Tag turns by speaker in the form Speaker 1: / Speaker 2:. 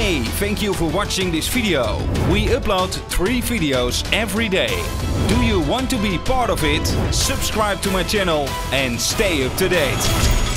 Speaker 1: Hey, thank you for watching this video. We upload 3 videos every day. Do you want to be part of it? Subscribe to my channel and stay up to date.